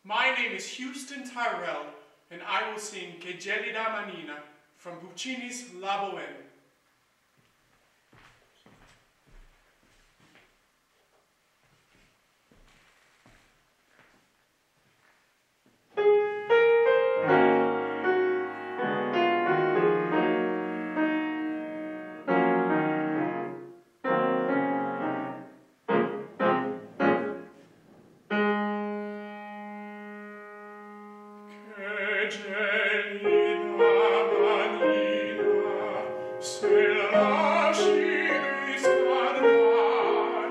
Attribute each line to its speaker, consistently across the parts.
Speaker 1: My name is Houston Tyrrell, and I will sing Gelida Manina from Puccini's La Bohème.
Speaker 2: Gelida manina, se lasci riscaldar,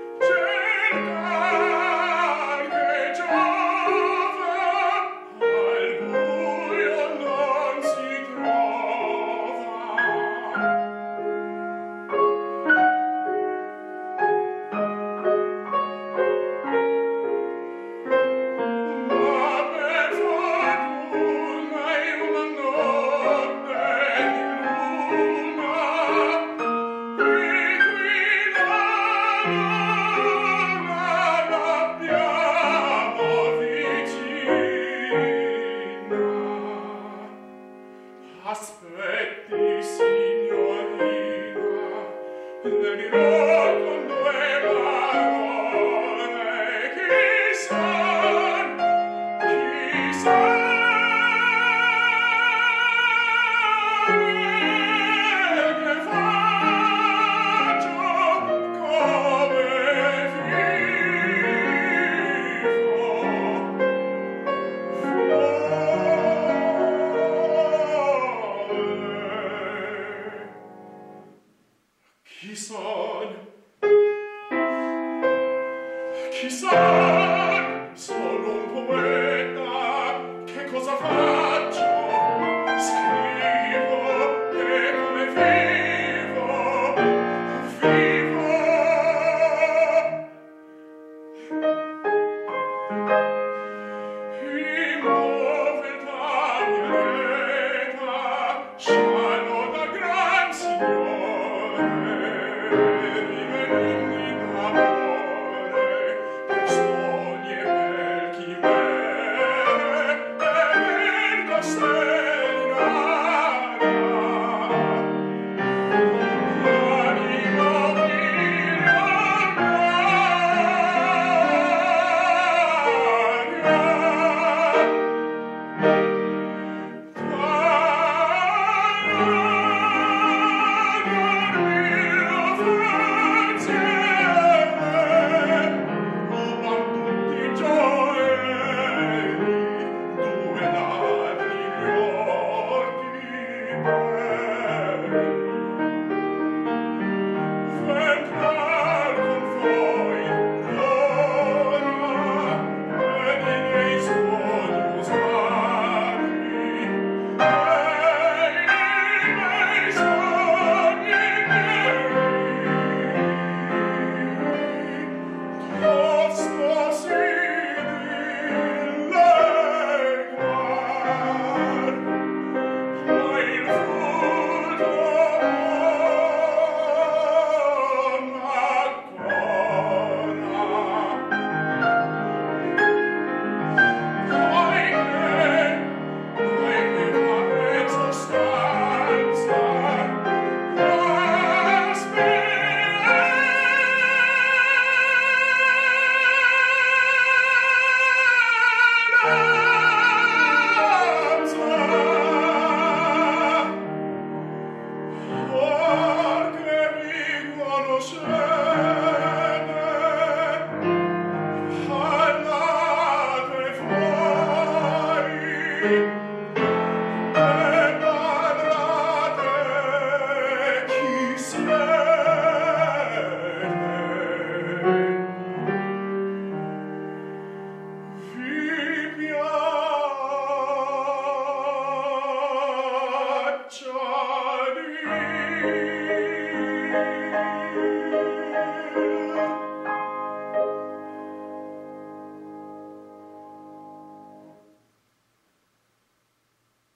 Speaker 2: cercar che giova, al buio non si trova. Aspetti, signorina, le dirò con due parole chi son, che faccio, come Chi son? Chi son? Sono un poeta. Che cosa faccio? Scrivo e come vivo, vivo.